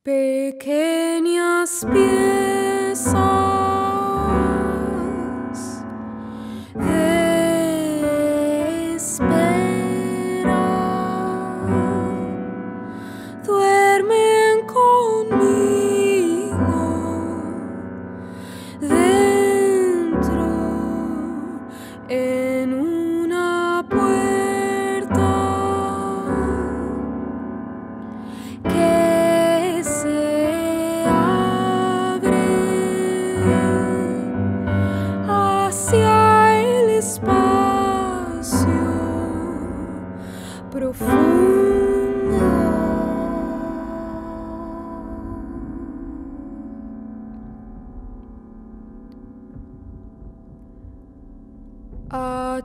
Pequeñas piezas de espera duermen conmigo dentro en una puerta que se abre hacia el espacio profundo. A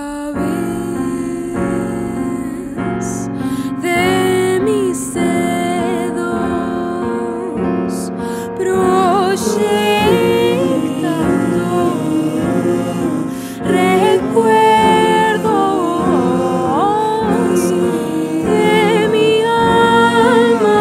través de mis dedos proyectando recuerdos de mi alma.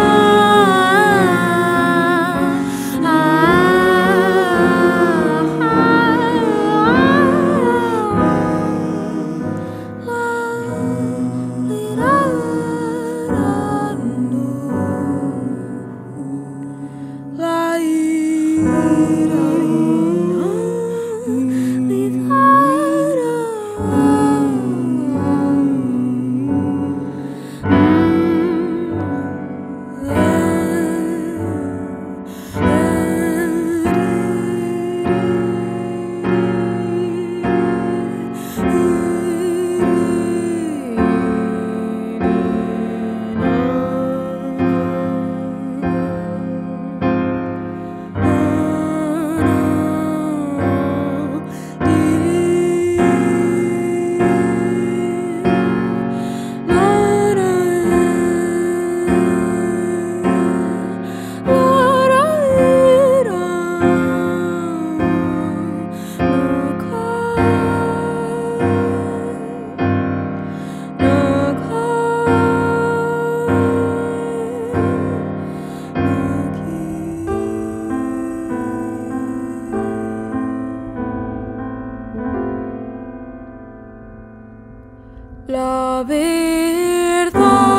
La verdad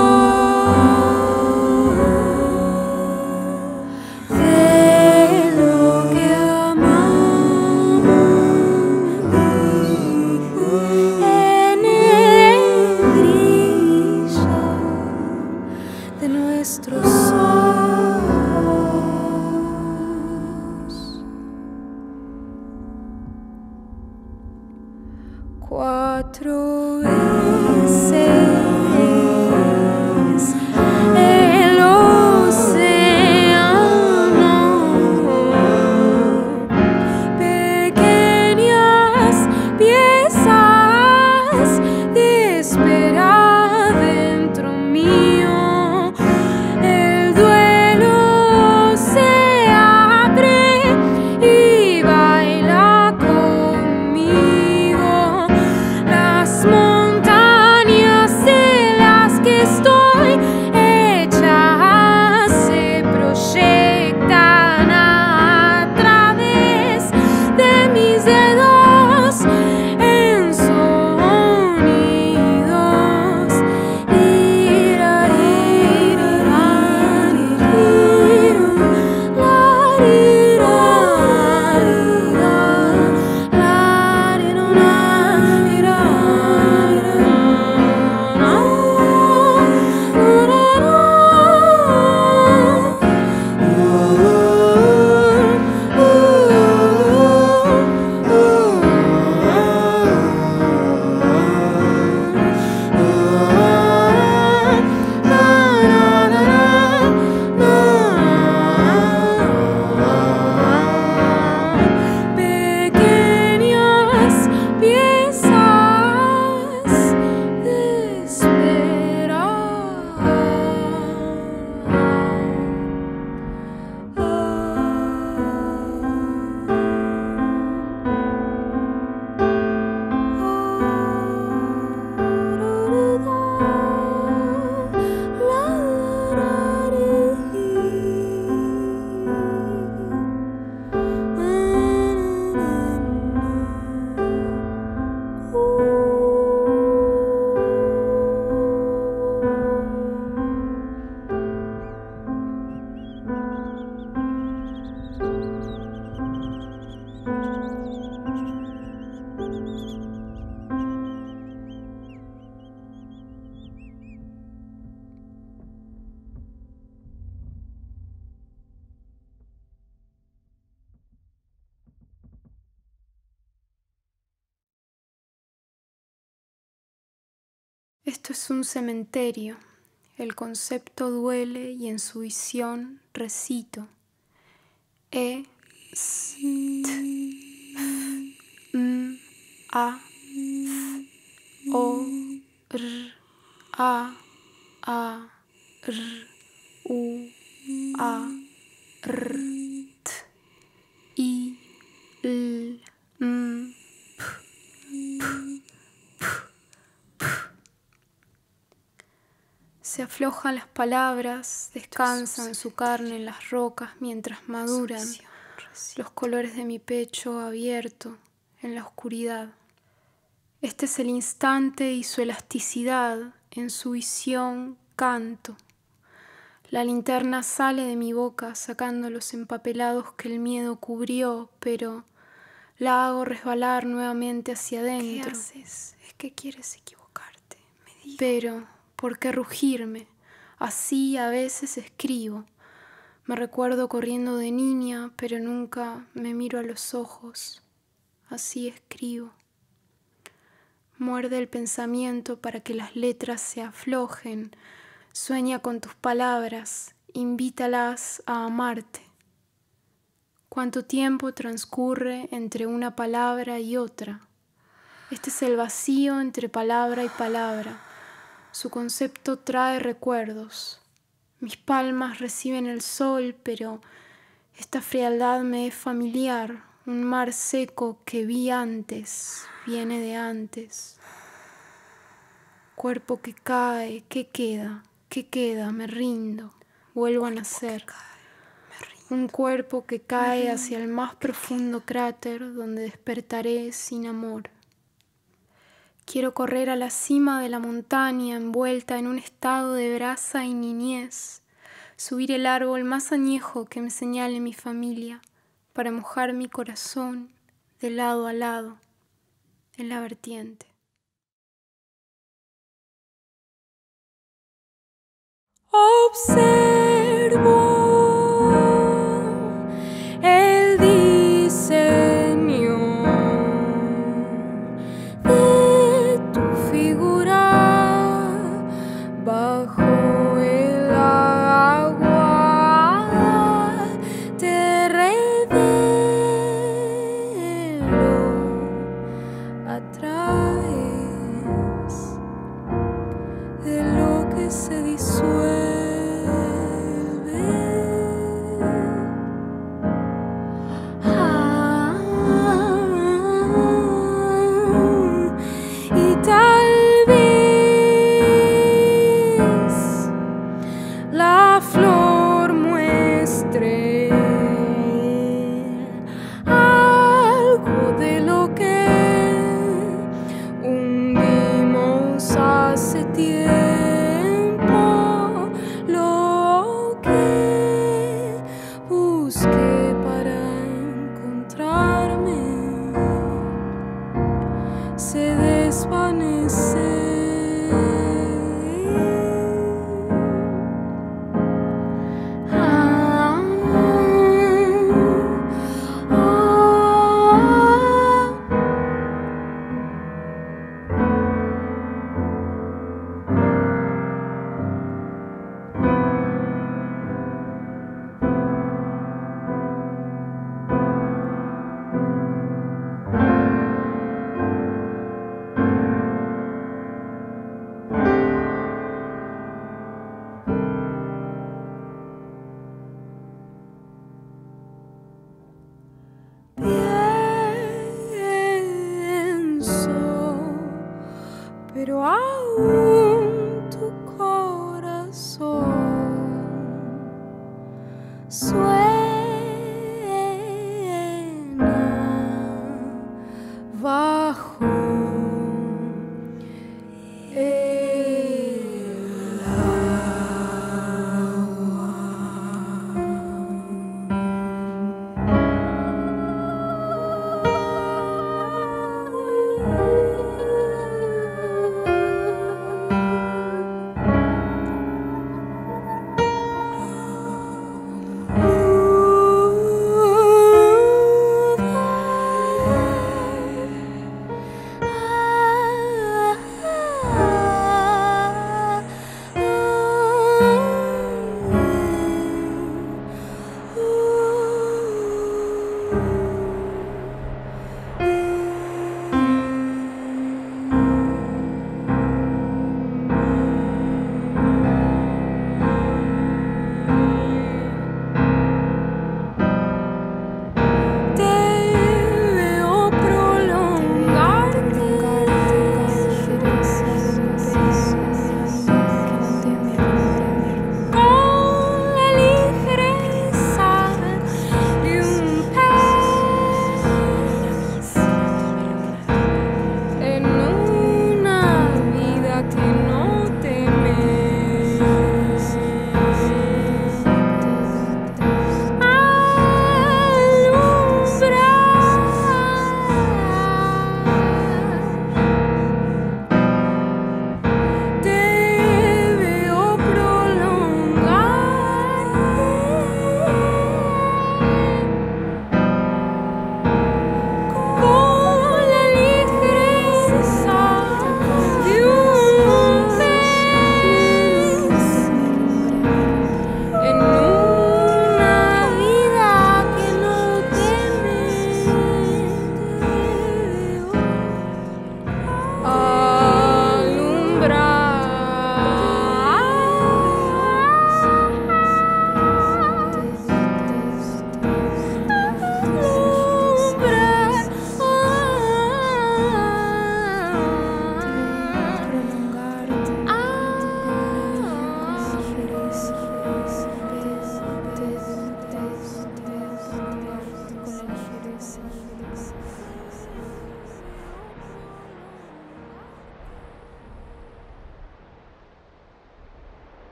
de lo que amamos en el brillo de nuestros ojos. 4 veces el océano, pequeñas piezas de espera dentro mío. Esto es un cementerio. El concepto duele y en su visión recito. S, T, F, M, A, F, O, R, A, R, U, A, R, T, I, L, M, Se aflojan las palabras, descansan su carne en las rocas mientras maduran los colores de mi pecho abierto en la oscuridad. Este es el instante y su elasticidad, en su visión canto. La linterna sale de mi boca sacando los empapelados que el miedo cubrió, pero la hago resbalar nuevamente hacia adentro. ¿Qué haces? Es que quieres equivocarte, me digo. Pero, ¿por qué rugirme? Así a veces escribo. Me recuerdo corriendo de niña, pero nunca me miro a los ojos. Así escribo. Muerde el pensamiento para que las letras se aflojen. Sueña con tus palabras, invítalas a amarte. ¿Cuánto tiempo transcurre entre una palabra y otra? Este es el vacío entre palabra y palabra. Su concepto trae recuerdos. Mis palmas reciben el sol, pero esta frialdad me es familiar. Un mar seco que vi antes, viene de antes. Cuerpo que cae, ¿qué queda? ¿Qué queda? Me rindo, vuelvo a nacer. Un cuerpo que cae hacia el más profundo cráter donde despertaré sin amor. Quiero correr a la cima de la montaña envuelta en un estado de brasa y niñez, subir el árbol más añejo que me señale mi familia para mojar mi corazón de lado a lado en la vertiente. Observo el diseño de tu figura bajo el agua. Te revelo, atraes de lo que se disuelve. Y tal vez la flor muestre algo de lo que hundimos hace tiempo.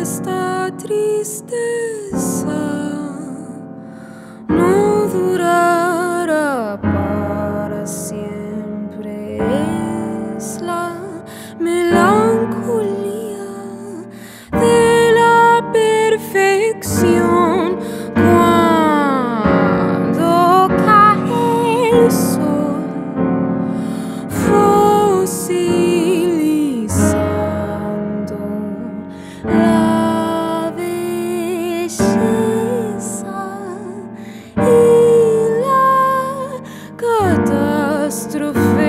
esta tristeza no durará para siempre. Es la melancolía de la perfección cuando cae el sol, fosilizando la belleza y la catástrofe.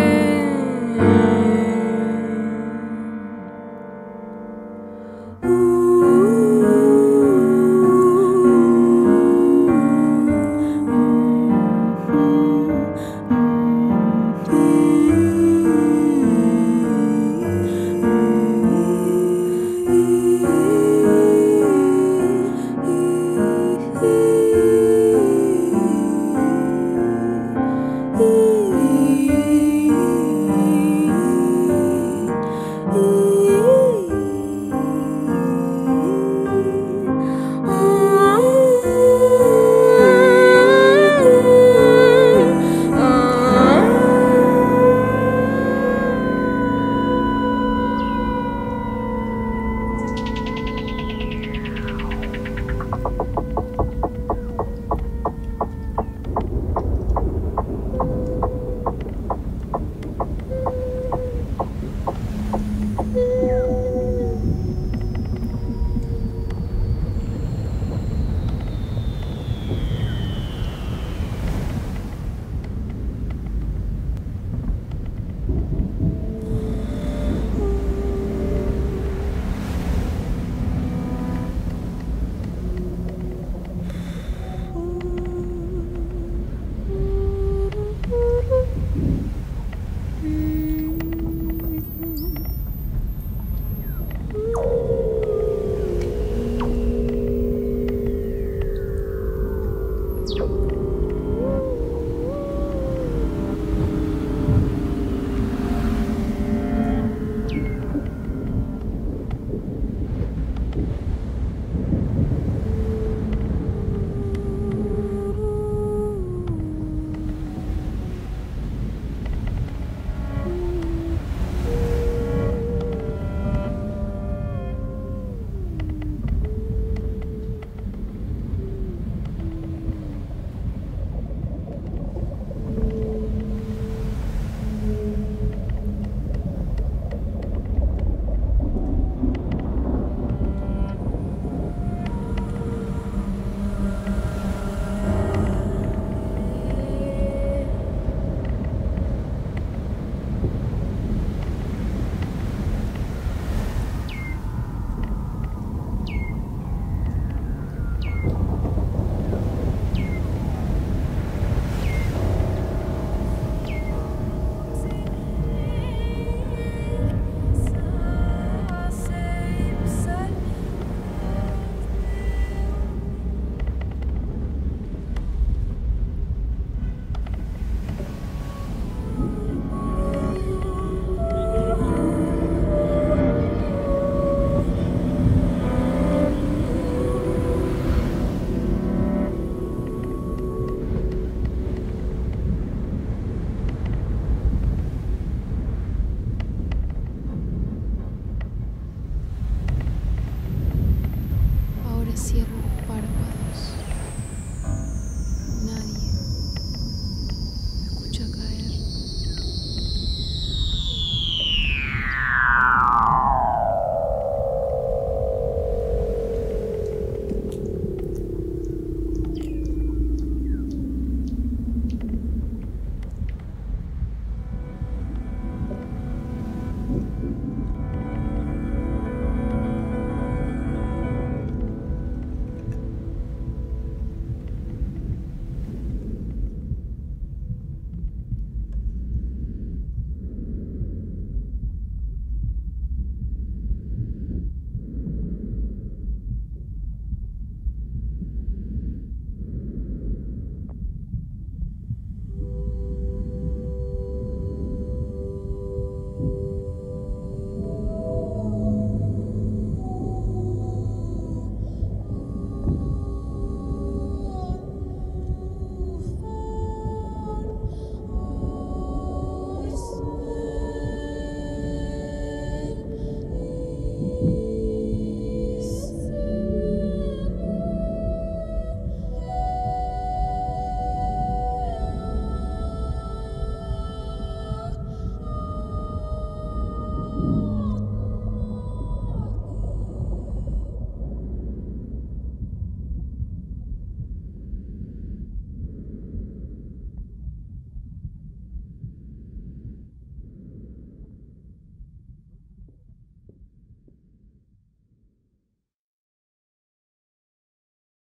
Ooh.